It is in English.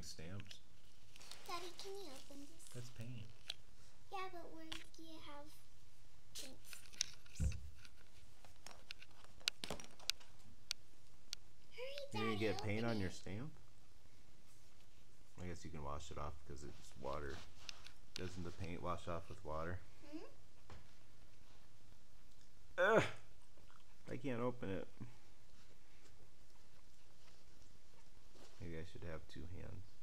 stamps. Daddy, can you open this? That's paint. Yeah, but where do you have paint stamps? Hurry, Daddy. You're gonna get paint on your stamp? I guess you can wash it off because it's water. Doesn't the paint wash off with water? Ugh! I can't open it. Maybe I should have two hands.